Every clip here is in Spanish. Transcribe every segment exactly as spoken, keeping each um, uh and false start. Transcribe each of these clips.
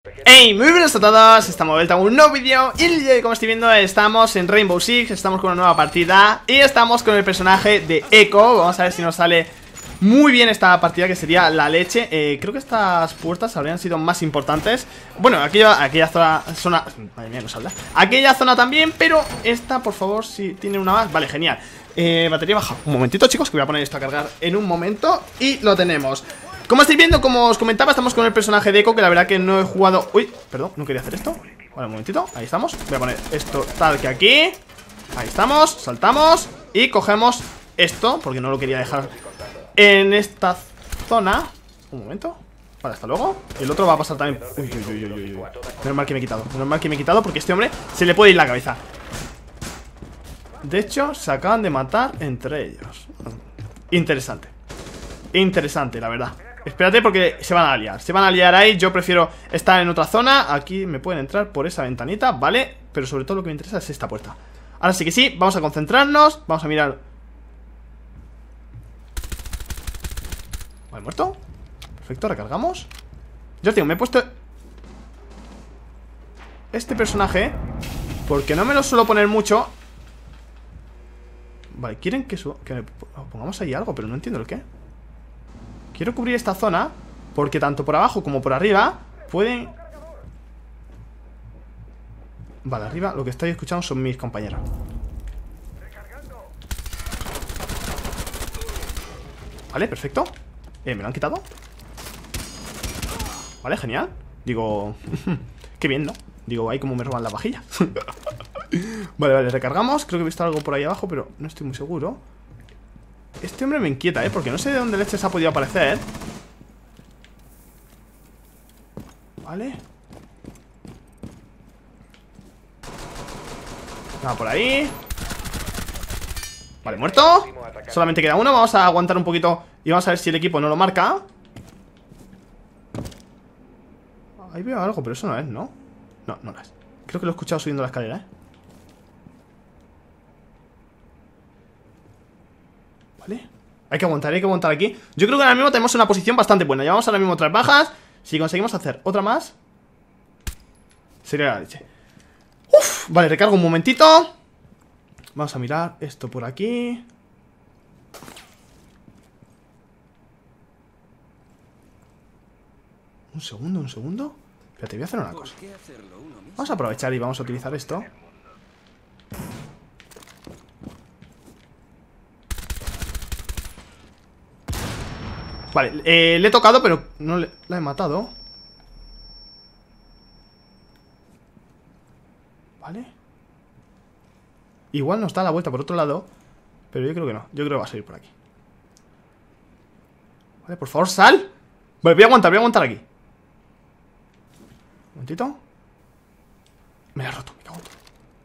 Hey, muy buenos a todos, estamos de vuelta a un nuevo vídeo. Y el día de hoy, como estoy viendo, estamos en Rainbow Six. Estamos con una nueva partida y estamos con el personaje de Echo. Vamos a ver si nos sale muy bien esta partida, que sería la leche. eh, Creo que estas puertas habrían sido más importantes. Bueno, aquella, aquella zona, zona Madre mía, no se habla. Aquella zona también, pero esta, por favor, si tiene una más. Vale, genial. eh, Batería baja, un momentito, chicos, que voy a poner esto a cargar en un momento. Y lo tenemos. Como estáis viendo, como os comentaba, estamos con el personaje de Echo, que la verdad que no he jugado... Uy, perdón, no quería hacer esto. Vale, un momentito, ahí estamos. Voy a poner esto tal que aquí. Ahí estamos, saltamos y cogemos esto, porque no lo quería dejar en esta zona. Un momento. Vale, hasta luego. El otro va a pasar también. Uy, uy, uy, uy, uy. Menos mal que me he quitado, menos mal que me he quitado, porque a este hombre se le puede ir la cabeza. De hecho, se acaban de matar entre ellos. Interesante. Interesante, la verdad. Espérate, porque se van a liar. Se van a liar ahí, yo prefiero estar en otra zona. Aquí me pueden entrar por esa ventanita, ¿vale? Pero sobre todo lo que me interesa es esta puerta. Ahora sí que sí, vamos a concentrarnos. Vamos a mirar. Vale, muerto. Perfecto, recargamos. Yo os digo, me he puesto este personaje porque no me lo suelo poner mucho. Vale, quieren que, que me pongamos ahí algo, pero no entiendo el qué. Quiero cubrir esta zona porque tanto por abajo como por arriba pueden... Vale, arriba lo que estáis escuchando son mis compañeros. Vale, perfecto. eh, ¿Me lo han quitado? Vale, genial. Digo... qué bien, ¿no? Digo, ahí como me roban la vajilla. Vale, vale, recargamos. Creo que he visto algo por ahí abajo, pero no estoy muy seguro. Este hombre me inquieta, ¿eh? Porque no sé de dónde leches ha podido aparecer. Vale. Nada por ahí. Vale, muerto. Solamente queda uno, vamos a aguantar un poquito y vamos a ver si el equipo no lo marca. Ahí veo algo, pero eso no es, ¿no? No, no lo es. Creo que lo he escuchado subiendo la escalera, ¿eh? Vale. Hay que aguantar, hay que aguantar aquí. Yo creo que ahora mismo tenemos una posición bastante buena. Llevamos ahora mismo tres bajas. Si conseguimos hacer otra más, sería la leche. Uf, vale, recargo un momentito. Vamos a mirar esto por aquí. Un segundo, un segundo. Espérate, voy a hacer una cosa. Vamos a aprovechar y vamos a utilizar esto. Vale, eh, le he tocado, pero no le, la he matado. Vale. Igual nos da la vuelta por otro lado, pero yo creo que no, yo creo que va a salir por aquí. Vale, por favor, sal. Vale, voy a aguantar, voy a aguantar aquí. Un momentito. Me la he roto, me cago en todo.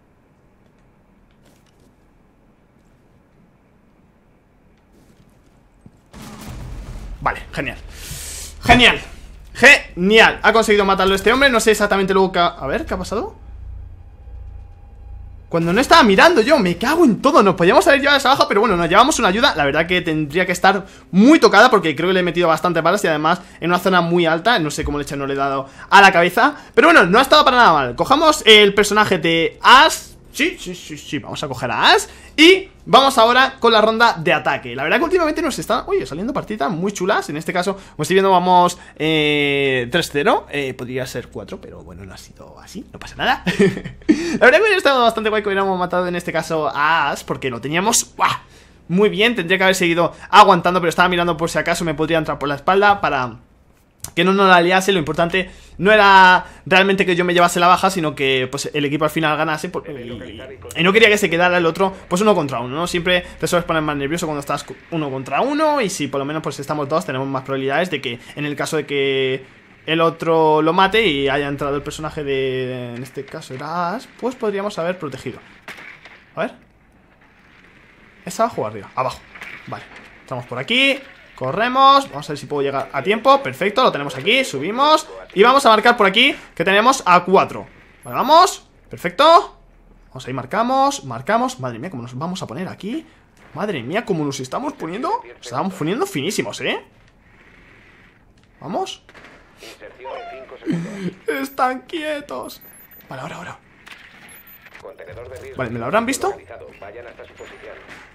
Vale, genial. Genial. Genial. Ha conseguido matarlo este hombre. No sé exactamente luego qué ha... A ver, ¿qué ha pasado? Cuando no estaba mirando yo, me cago en todo. Nos podíamos haber llevado esa baja, pero bueno, nos llevamos una ayuda. La verdad que tendría que estar muy tocada, porque creo que le he metido bastante balas y además en una zona muy alta. No sé cómo leche no le he dado a la cabeza, pero bueno, no ha estado para nada mal. Cojamos el personaje de Ash. Sí, sí, sí, sí, vamos a coger a Ash. Y vamos ahora con la ronda de ataque. La verdad que últimamente nos están, oye, saliendo partidas muy chulas. En este caso, como estoy viendo, vamos eh, tres cero, eh, podría ser cuatro, pero bueno, no ha sido así, no pasa nada. La verdad que hubiera estado bastante guay que hubiéramos matado en este caso a Ash, porque lo teníamos ¡buah! Muy bien. Tendría que haber seguido aguantando, pero estaba mirando por si acaso me podría entrar por la espalda para que no nos la liase. Lo importante no era realmente que yo me llevase la baja, sino que pues el equipo al final ganase por, y, y no quería que se quedara el otro pues uno contra uno, ¿no? Siempre te sueles poner más nervioso cuando estás uno contra uno, y si por lo menos pues estamos dos, tenemos más probabilidades de que en el caso de que el otro lo mate y haya entrado el personaje de, en este caso era Ash, pues podríamos haber protegido. A ver. ¿Es abajo o arriba? Abajo. Vale, estamos por aquí. Corremos, vamos a ver si puedo llegar a tiempo. Perfecto, lo tenemos aquí, subimos. Y vamos a marcar por aquí que tenemos a cuatro. Vale, vamos, perfecto. Vamos ahí, marcamos, marcamos. Madre mía, cómo nos vamos a poner aquí. Madre mía, cómo nos estamos poniendo. Nos estamos poniendo finísimos, ¿eh? Vamos. Inserción en cinco segundos. Están quietos. Vale, ahora, ahora. Contenedor de riesgo. Vale, ¿me lo habrán visto? Localizado. Vayan hasta su posición.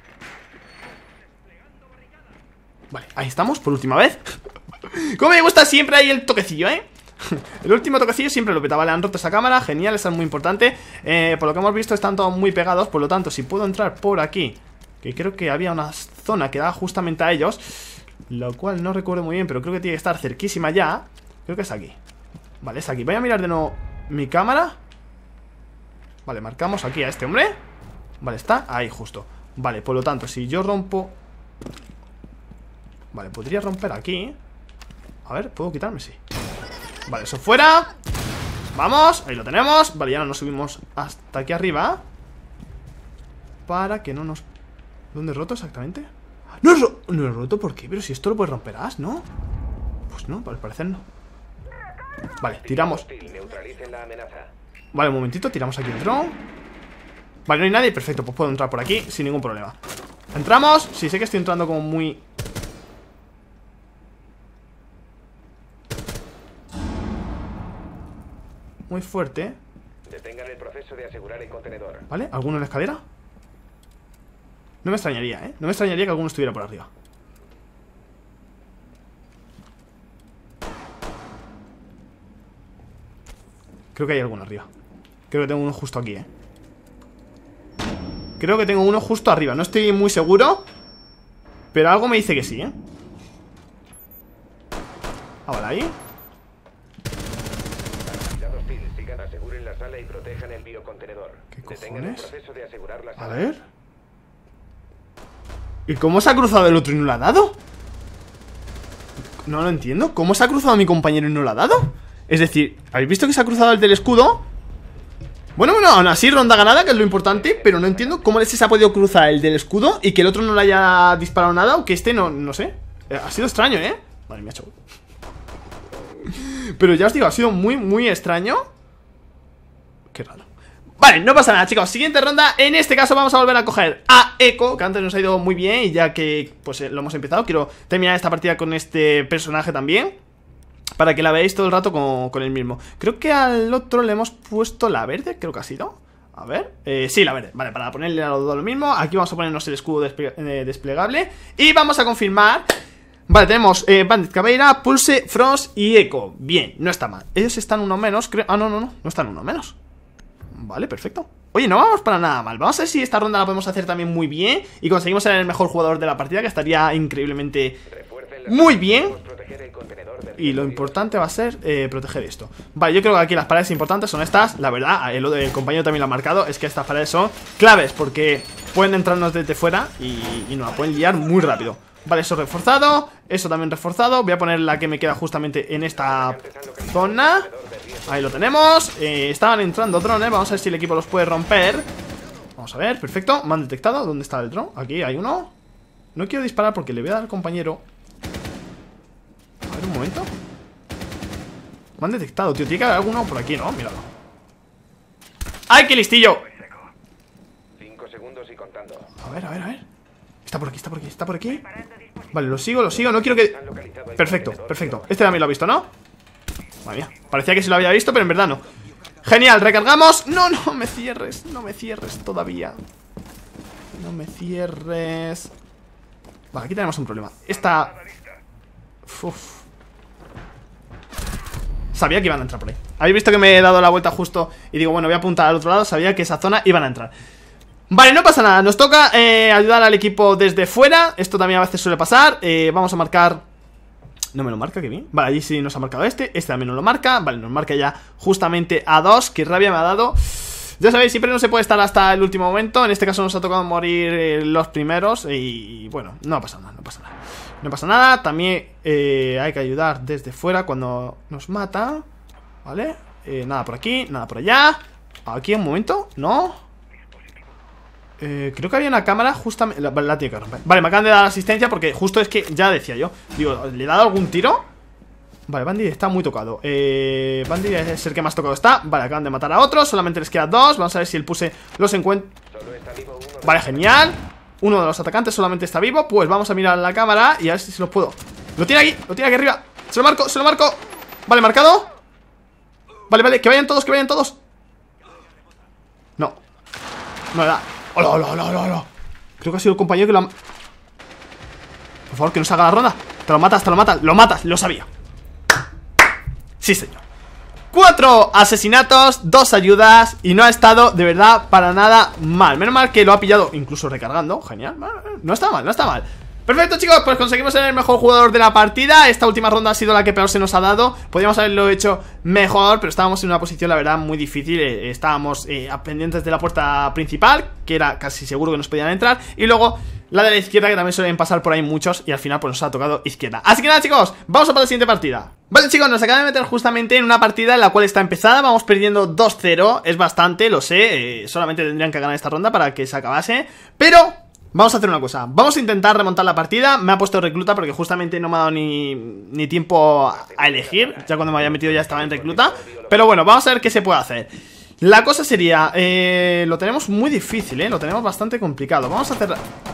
Vale, ahí estamos, por última vez. Como me gusta siempre ahí el toquecillo, ¿eh? El último toquecillo siempre lo peta. Vale, han roto esa cámara, genial, eso es muy importante. eh, Por lo que hemos visto están todos muy pegados. Por lo tanto, si puedo entrar por aquí, que creo que había una zona que da justamente a ellos, lo cual no recuerdo muy bien, pero creo que tiene que estar cerquísima ya. Creo que es aquí. Vale, es aquí, voy a mirar de nuevo mi cámara. Vale, marcamos aquí a este hombre. Vale, está ahí justo. Vale, por lo tanto, si yo rompo... Vale, podría romper aquí. A ver, ¿puedo quitarme? Sí. Vale, eso fuera. Vamos, ahí lo tenemos. Vale, ya no nos subimos hasta aquí arriba para que no nos... ¿Dónde he roto exactamente? No he, ro... no he roto, ¿por qué? Pero si esto lo puedes romperás, ¿no? Pues no, al parecer no. Vale, tiramos. Vale, un momentito, tiramos aquí el dron. Vale, no hay nadie, perfecto, pues puedo entrar por aquí sin ningún problema. Entramos, sí, sé que estoy entrando como muy... Muy fuerte. Detengan el proceso de asegurar el contenedor. ¿Vale? ¿Alguno en la escalera? No me extrañaría, ¿eh? No me extrañaría que alguno estuviera por arriba. Creo que hay alguno arriba. Creo que tengo uno justo aquí, ¿eh? Creo que tengo uno justo arriba. No estoy muy seguro, pero algo me dice que sí, ¿eh? Ah, vale, ahí. Aseguren la sala y protejan el biocontenedor. ¿Qué Detengan el cojones? proceso de asegurar la A sala. ver. ¿Y cómo se ha cruzado el otro y no lo ha dado? No lo entiendo. ¿Cómo se ha cruzado a mi compañero y no lo ha dado? Es decir, ¿habéis visto que se ha cruzado el del escudo? Bueno, bueno, aún así ronda ganada, que es lo importante. Pero no entiendo cómo se ha podido cruzar el del escudo y que el otro no le haya disparado nada, o que este no, no sé. Ha sido extraño, ¿eh? Madre mía, chaval. Pero ya os digo, ha sido muy, muy extraño. Qué raro. Vale, no pasa nada, chicos. Siguiente ronda. En este caso vamos a volver a coger a Echo, que antes nos ha ido muy bien. Y ya que pues lo hemos empezado, quiero terminar esta partida con este personaje también, para que la veáis todo el rato con, con el mismo. Creo que al otro le hemos puesto la verde, creo que ha sido. A ver, eh, sí, la verde. Vale, para ponerle a los dos lo mismo. Aquí vamos a ponernos el escudo desple eh, desplegable. Y vamos a confirmar. Vale, tenemos eh, Bandit, Caveira, Pulse, Frost y Echo. Bien, no está mal. Ellos están uno menos, creo. Ah, no, no, no, no están uno menos. Vale, perfecto. Oye, no vamos para nada mal. Vamos a ver si esta ronda la podemos hacer también muy bien y conseguimos ser el mejor jugador de la partida, que estaría increíblemente muy bien. Y lo importante va a ser eh, proteger esto. Vale, yo creo que aquí las paredes importantes son estas. La verdad, el, el compañero también lo ha marcado. Es que estas paredes son claves porque pueden entrarnos desde fuera y, y nos la pueden liar muy rápido. Vale, eso reforzado. Eso también reforzado. Voy a poner la que me queda justamente en esta zona. Ahí lo tenemos. eh, Estaban entrando drones. Vamos a ver si el equipo los puede romper. Vamos a ver, perfecto. Me han detectado. ¿Dónde está el dron? Aquí hay uno. No quiero disparar porque le voy a dar al compañero. A ver, un momento. Me han detectado, tío. Tiene que haber alguno por aquí, ¿no? Míralo. ¡Ay, qué listillo! Cinco segundos y contando. A ver, a ver, a ver. Está por aquí, está por aquí, está por aquí. Vale, lo sigo, lo sigo. No quiero que... Perfecto, perfecto. Este también lo ha visto, ¿no? Madre mía, parecía que sí lo había visto, pero en verdad no. Genial, recargamos. No, no me cierres, no me cierres todavía. No me cierres. Vale, aquí tenemos un problema. Esta... Uf. Sabía que iban a entrar por ahí. Habéis visto que me he dado la vuelta justo y digo, bueno, voy a apuntar al otro lado. Sabía que esa zona iban a entrar. Vale, no pasa nada, nos toca eh, ayudar al equipo desde fuera. Esto también a veces suele pasar. eh, Vamos a marcar... No me lo marca, qué bien. Vale, allí sí nos ha marcado este. Este también nos lo marca. Vale, nos marca ya justamente a dos. Qué rabia me ha dado. Ya sabéis, siempre no se puede estar hasta el último momento. En este caso nos ha tocado morir eh, los primeros. Y bueno, no pasa nada, no pasa nada. No pasa nada, también eh, hay que ayudar desde fuera cuando nos mata. Vale, eh, nada por aquí, nada por allá. Aquí un momento, no eh, creo que había una cámara justamente... La, la tiene que romper. Vale, me acaban de dar asistencia porque justo es que ya decía yo. Digo, ¿le he dado algún tiro? Vale, Bandit está muy tocado. eh, Bandit es el que más tocado está. Vale, acaban de matar a otro, solamente les queda dos. Vamos a ver si el Puse los encuentra. Vale, genial. Uno de los atacantes solamente está vivo. Pues vamos a mirar la cámara y a ver si se los puedo. Lo tiene aquí, lo tiene aquí arriba. Se lo marco, se lo marco. Vale, marcado. Vale, vale, que vayan todos, que vayan todos. No. No le da. ¡Hola, hola, hola, hola, hola! Creo que ha sido el compañero que lo ha... Por favor, que no se haga la ronda. Te lo matas, te lo matas, lo matas, lo sabía. Sí, señor. Cuatro asesinatos, dos ayudas. Y no ha estado de verdad para nada mal. Menos mal que lo ha pillado incluso recargando. Genial, no está mal, no está mal. Perfecto, chicos, pues conseguimos ser el mejor jugador de la partida. Esta última ronda ha sido la que peor se nos ha dado. Podríamos haberlo hecho mejor, pero estábamos en una posición, la verdad, muy difícil. eh, Estábamos eh, pendientes de la puerta principal, que era casi seguro que nos podían entrar. Y luego la de la izquierda, que también suelen pasar por ahí muchos. Y al final pues nos ha tocado izquierda. Así que nada, chicos, vamos a por la siguiente partida. Vale, chicos, nos acaba de meter justamente en una partida en la cual está empezada. Vamos perdiendo dos cero, es bastante, lo sé. eh, Solamente tendrían que ganar esta ronda para que se acabase. Pero... vamos a hacer una cosa, vamos a intentar remontar la partida. Me ha puesto recluta porque justamente no me ha dado ni, ni tiempo a elegir. Ya cuando me había metido ya estaba en recluta. Pero bueno, vamos a ver qué se puede hacer. La cosa sería, eh, lo tenemos muy difícil, eh, lo tenemos bastante complicado. Vamos a hacer...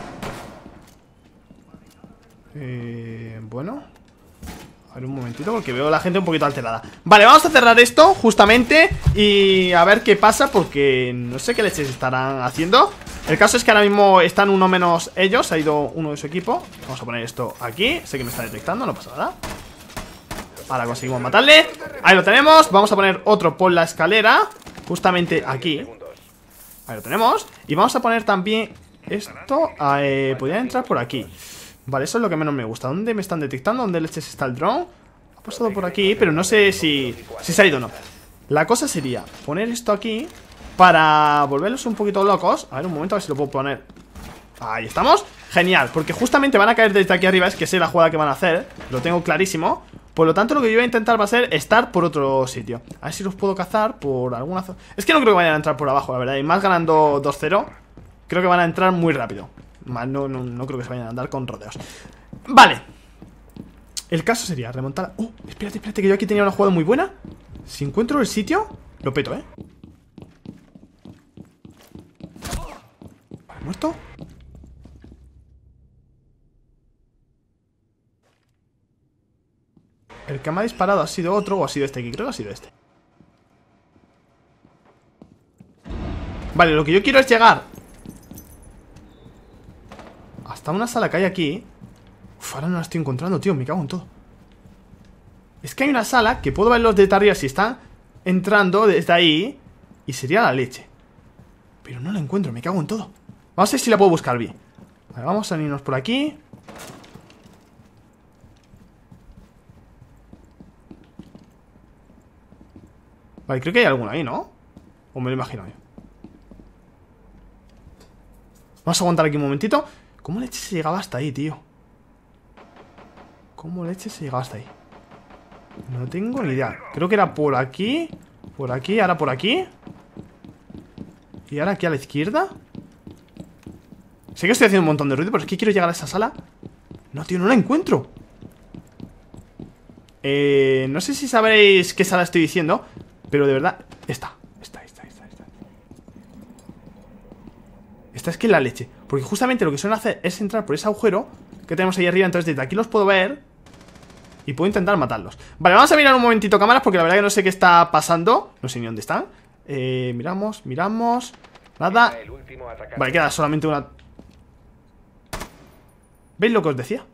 Eh, bueno, a ver un momentito porque veo a la gente un poquito alterada. Vale, vamos a cerrar esto justamente y a ver qué pasa porque no sé qué leches estarán haciendo. El caso es que ahora mismo están uno menos ellos. Ha ido uno de su equipo. Vamos a poner esto aquí. Sé que me está detectando, no pasa nada. Ahora conseguimos matarle. Ahí lo tenemos. Vamos a poner otro por la escalera, justamente aquí. Ahí lo tenemos. Y vamos a poner también esto. eh, Podría entrar por aquí. Vale, eso es lo que menos me gusta. ¿Dónde me están detectando? ¿Dónde leches está el drone? Ha pasado por aquí, pero no sé si, si se ha ido o no. La cosa sería poner esto aquí para volverlos un poquito locos. A ver, un momento, a ver si lo puedo poner. Ahí estamos, genial, porque justamente van a caer desde aquí arriba. Es que sé la jugada que van a hacer, lo tengo clarísimo. Por lo tanto, lo que yo voy a intentar va a ser estar por otro sitio. A ver si los puedo cazar por alguna zona. Es que no creo que vayan a entrar por abajo, la verdad. Y más ganando dos cero, creo que van a entrar muy rápido. Más no, no, no creo que se vayan a andar con rodeos. Vale. El caso sería remontar... Oh, espérate, espérate, que yo aquí tenía una jugada muy buena. Si encuentro el sitio, lo peto, ¿eh? Vale, muerto. El que me ha disparado ha sido otro o ha sido este aquí. Creo que ha sido este. Vale, lo que yo quiero es llegar hasta una sala que hay aquí. Uf, ahora no la estoy encontrando, tío, me cago en todo. Es que hay una sala que puedo ver los detalles si están entrando desde ahí y sería la leche. Pero no la encuentro, me cago en todo. Vamos a ver si la puedo buscar bien. Vale, vamos a irnos por aquí. Vale, creo que hay alguna ahí, ¿no? O me lo imagino yo. Vamos a aguantar aquí un momentito. ¿Cómo leche se llegaba hasta ahí, tío? ¿Cómo leche se llegaba hasta ahí? No tengo ni idea. Creo que era por aquí. Por aquí, ahora por aquí. Y ahora aquí a la izquierda. Sé que estoy haciendo un montón de ruido, pero es que quiero llegar a esa sala. No, tío, no la encuentro. Eh, no sé si sabréis qué sala estoy diciendo, pero de verdad, esta, esta, esta, esta, esta. Esta es que es la leche. Porque justamente lo que suelen hacer es entrar por ese agujero que tenemos ahí arriba. Entonces desde aquí los puedo ver y puedo intentar matarlos. Vale, vamos a mirar un momentito cámaras porque la verdad que no sé qué está pasando. No sé ni dónde están. eh, Miramos, miramos. Nada. Vale, queda solamente una. ¿Veis lo que os decía?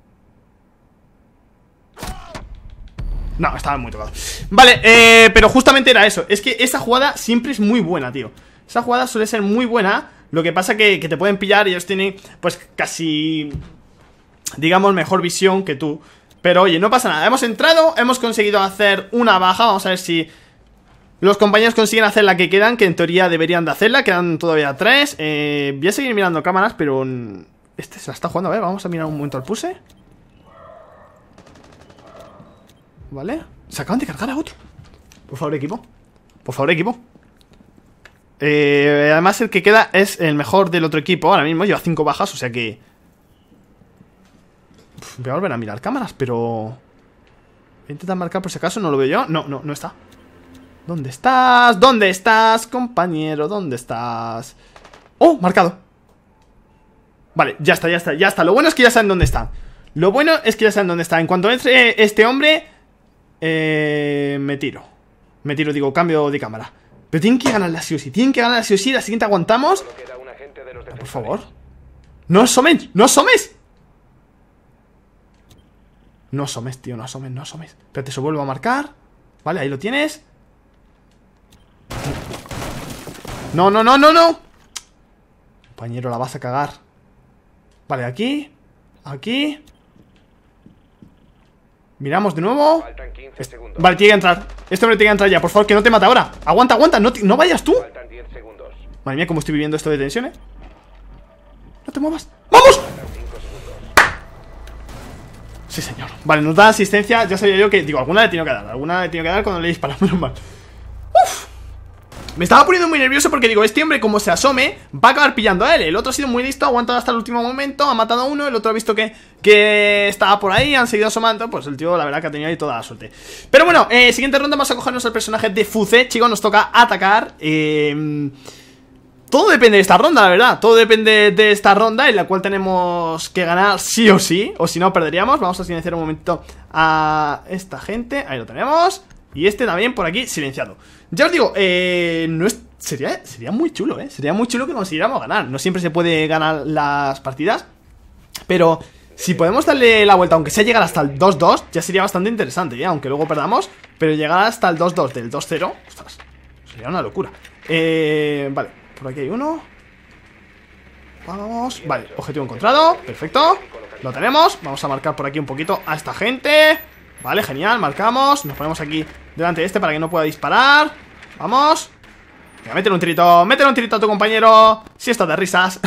No, estaban muy tocados. Vale, eh, pero justamente era eso. Es que esa jugada siempre es muy buena, tío. Esa jugada suele ser muy buena. Lo que pasa que, que te pueden pillar y ellos tienen, pues, casi, digamos, mejor visión que tú. Pero oye, no pasa nada. Hemos entrado, hemos conseguido hacer una baja. Vamos a ver si los compañeros consiguen hacer la que quedan, que en teoría deberían de hacerla. Quedan todavía tres. eh, Voy a seguir mirando cámaras, pero este se la está jugando. A ver, vamos a mirar un momento al pulse. Vale, se acaban de cargar a otro. Por favor, equipo. Por favor, equipo. eh, Además el que queda es el mejor del otro equipo. Ahora mismo lleva cinco bajas, o sea que Uf, voy a volver a mirar cámaras, pero voy a intentar marcar por si acaso. No lo veo yo, no, no, no está. ¿Dónde estás? ¿Dónde estás, compañero? ¿Dónde estás? ¡Oh! Marcado. Vale, ya está, ya está, ya está. Lo bueno es que ya saben dónde están. Lo bueno es que ya saben dónde está. En cuanto entre este hombre, Eh, me tiro. Me tiro, digo, cambio de cámara. Pero tienen que ganar la sí o sí. Tienen que ganar la sí o sí. La siguiente aguantamos. Por favor. ¡No asomes! ¡No asomes! No asomes, tío. No asomes, no asomes. Espérate, se vuelvo a marcar. Vale, ahí lo tienes. No, no, no, no, no. Compañero, la vas a cagar. Vale, aquí. Aquí. Miramos de nuevo. Vale, tiene que entrar. Este hombre tiene que entrar ya, por favor, que no te mate ahora. Aguanta, aguanta, no, no vayas tú. Madre mía, cómo estoy viviendo esto de tensión, eh. No te muevas. ¡Vamos! Sí, señor. Vale, nos da asistencia. Ya sabía yo que, digo, alguna le he tenido que dar. Alguna le he tenido que dar cuando le disparamos, menos mal. Uf. Me estaba poniendo muy nervioso porque digo, este hombre como se asome va a acabar pillando a él. El otro ha sido muy listo, ha aguantado hasta el último momento, ha matado a uno, el otro ha visto que, que estaba por ahí, han seguido asomando. Pues el tío la verdad que ha tenido ahí toda la suerte. Pero bueno, eh, siguiente ronda vamos a cogernos al personaje de Fuze. Chicos, nos toca atacar. eh, Todo depende de esta ronda, la verdad. Todo depende de esta ronda en la cual tenemos que ganar sí o sí, o si no perderíamos. Vamos a silenciar un momentito a esta gente. Ahí lo tenemos. Y este también por aquí silenciado. Ya os digo, eh, no es, sería, sería muy chulo, eh Sería muy chulo que consiguiéramos ganar. No siempre se puede ganar las partidas, pero si podemos darle la vuelta, aunque sea llegar hasta el dos dos, ya sería bastante interesante, ¿eh? Aunque luego perdamos. Pero llegar hasta el dos dos del dos cero, ostras, sería una locura. eh, Vale, por aquí hay uno. Vamos, vale, objetivo encontrado, perfecto. Lo tenemos, vamos a marcar por aquí un poquito a esta gente. Vale, genial, marcamos. Nos ponemos aquí delante de este para que no pueda disparar. Vamos. Venga, métele un tirito, métele un tirito a tu compañero. Si esto de risas.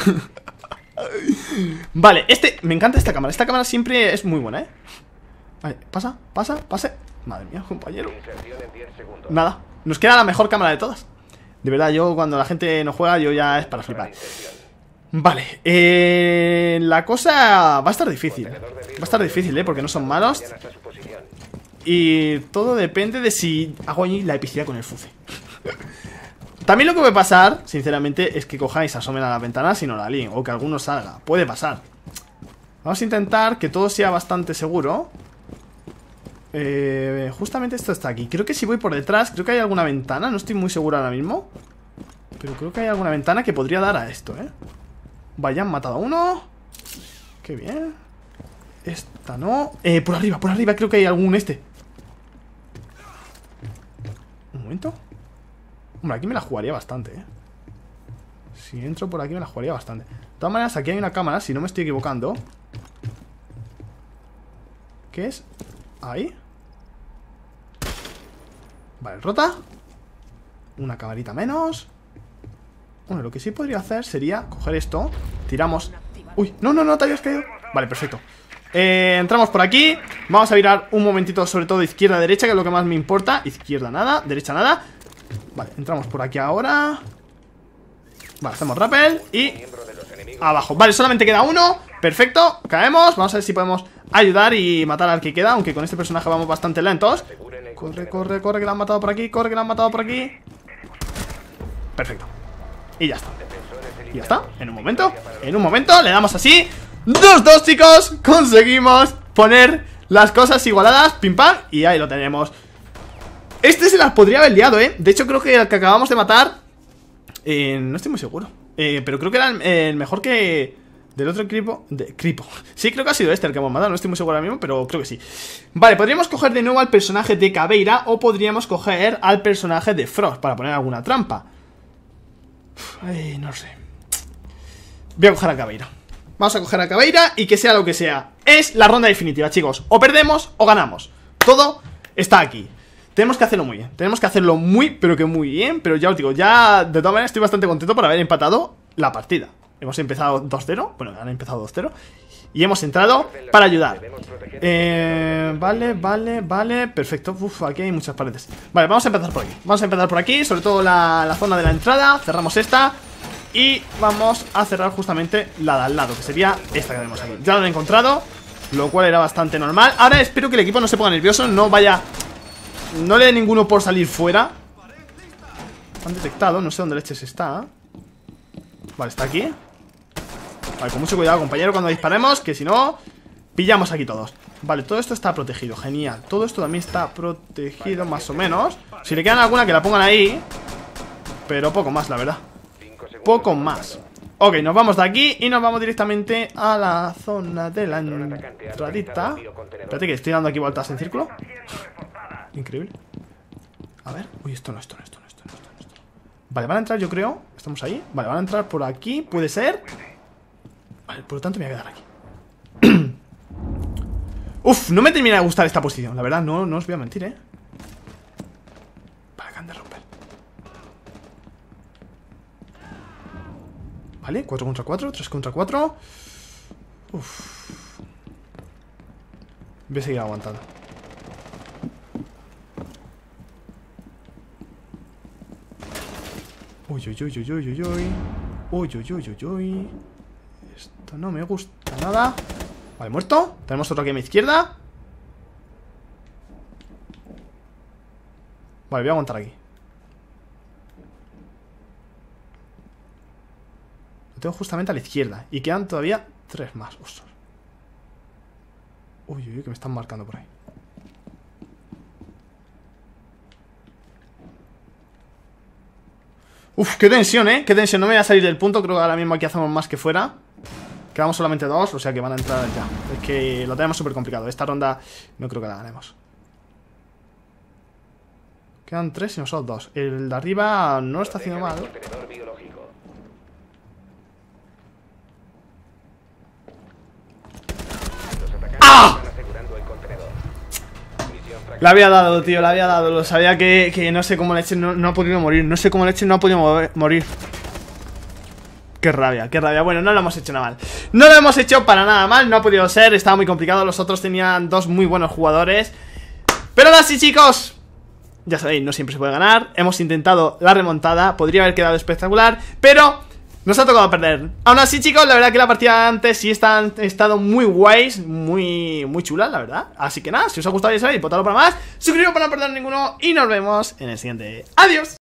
Vale, este, me encanta esta cámara. Esta cámara siempre es muy buena, ¿eh? Vale, pasa, pasa, pase. Madre mía, compañero. Nada, nos queda la mejor cámara de todas. De verdad, yo cuando la gente no juega, yo ya es para flipar. Vale, eh, la cosa va a estar difícil. Va a estar difícil, ¿eh? Porque no son malos. Y todo depende de si hago ahí la epicidad con el Fuze. También lo que puede pasar, sinceramente, es que cojáis, asomen a la ventana si no la líen, o que alguno salga. Puede pasar. Vamos a intentar que todo sea bastante seguro. eh, Justamente esto está aquí. Creo que si voy por detrás, creo que hay alguna ventana. No estoy muy seguro ahora mismo, pero creo que hay alguna ventana que podría dar a esto, ¿eh? Vaya, han matado a uno. Qué bien. Esta no. Eh, por arriba, por arriba creo que hay algún este. Un momento. Hombre, aquí me la jugaría bastante, eh. Si entro por aquí me la jugaría bastante. De todas maneras, aquí hay una cámara, si no me estoy equivocando. ¿Qué es? Ahí. Vale, rota. Una camarita menos. Bueno, lo que sí podría hacer sería coger esto. Tiramos. Uy, no, no, no, te hayas caído. Vale, perfecto. eh, Entramos por aquí. Vamos a virar un momentito, sobre todo izquierda-derecha, que es lo que más me importa. Izquierda nada, derecha nada. Vale, entramos por aquí ahora. Vale, hacemos rappel y abajo. Vale, solamente queda uno. Perfecto, caemos. Vamos a ver si podemos ayudar y matar al que queda. Aunque con este personaje vamos bastante lentos. Corre, corre, corre, que lo han matado por aquí. Corre, que lo han matado por aquí. Perfecto. Y ya está. Y ya está, en un momento. En un momento, le damos así. dos dos, chicos. Conseguimos poner las cosas igualadas. Pim pam, y ahí lo tenemos. Este se las podría haber liado, eh. De hecho creo que el que acabamos de matar, eh, no estoy muy seguro, eh, pero creo que era el, el mejor que del otro cripo, de, cripo. Sí, creo que ha sido este el que hemos matado. No estoy muy seguro ahora mismo, pero creo que sí. Vale, podríamos coger de nuevo al personaje de Caveira, o podríamos coger al personaje de Frost para poner alguna trampa. Ay, no sé. Voy a coger a Caveira. Vamos a coger a Caveira y que sea lo que sea. Es la ronda definitiva, chicos. O perdemos o ganamos. Todo está aquí. Tenemos que hacerlo muy bien. Tenemos que hacerlo muy, pero que muy bien. Pero ya os digo, ya de todas maneras estoy bastante contento por haber empatado la partida. Hemos empezado dos cero. Bueno, han empezado dos cero. Y hemos entrado para ayudar. Eh, vale, vale, vale. Perfecto. Uf, aquí hay muchas paredes. Vale, vamos a empezar por aquí. Vamos a empezar por aquí, sobre todo la, la zona de la entrada. Cerramos esta. Y vamos a cerrar justamente la de al lado, que sería esta que tenemos aquí. Ya lo he encontrado, lo cual era bastante normal. Ahora espero que el equipo no se ponga nervioso. No vaya... No le dé ninguno por salir fuera. Han detectado, no sé dónde leches está. Vale, está aquí. Vale, con mucho cuidado, compañero, cuando disparemos, que si no, pillamos aquí todos. Vale, todo esto está protegido, genial. Todo esto también está protegido, más o menos. Si le quedan alguna, que la pongan ahí. Pero poco más, la verdad. Poco más. Ok, nos vamos de aquí y nos vamos directamente a la zona de la entradita. Espérate que estoy dando aquí vueltas en círculo. Increíble. A ver, uy, esto no, esto no, esto no, esto no, esto no, esto no. Vale, van a entrar, yo creo. Estamos ahí, vale, van a entrar por aquí. Puede ser. Vale, por lo tanto me voy a quedar aquí. Uf, no me termina de gustar esta posición, la verdad, no, no os voy a mentir, eh. Vale, que han de romper. Vale, cuatro contra cuatro, tres contra cuatro. Uf. Voy a seguir aguantando. Uy, uy, uy, uy, uy, uy, uy. Uy, uy, uy, uy, uy. Esto no me gusta nada. Vale, muerto. Tenemos otro aquí a mi izquierda. Vale, voy a aguantar aquí. Lo tengo justamente a la izquierda. Y quedan todavía tres más. Ostras. Uy, uy, uy, que me están marcando por ahí. Uf, qué tensión, eh. Qué tensión. No me voy a salir del punto. Creo que ahora mismo aquí hacemos más que fuera. Quedamos solamente dos, o sea que van a entrar ya. Es que lo tenemos súper complicado. Esta ronda no creo que la ganemos. Quedan tres y nosotros dos. El de arriba no lo está haciendo mal. ¡Ah! La había dado, tío, la había dado. Lo sabía que, que no sé cómo leche no, no ha podido morir. No sé cómo leche no ha podido mover, morir. Qué rabia, qué rabia. Bueno, no lo hemos hecho nada mal. No lo hemos hecho para nada mal. No ha podido ser, estaba muy complicado. Los otros tenían dos muy buenos jugadores. Pero ahora sí, chicos, ya sabéis, no siempre se puede ganar. Hemos intentado la remontada. Podría haber quedado espectacular, pero nos ha tocado perder. Aún así, chicos, la verdad que la partida antes sí está, han estado muy guays. Muy, muy chulas, la verdad. Así que nada, si os ha gustado ya sabéis, votadlo para más. Suscribiros para no perder ninguno. Y nos vemos en el siguiente. Adiós.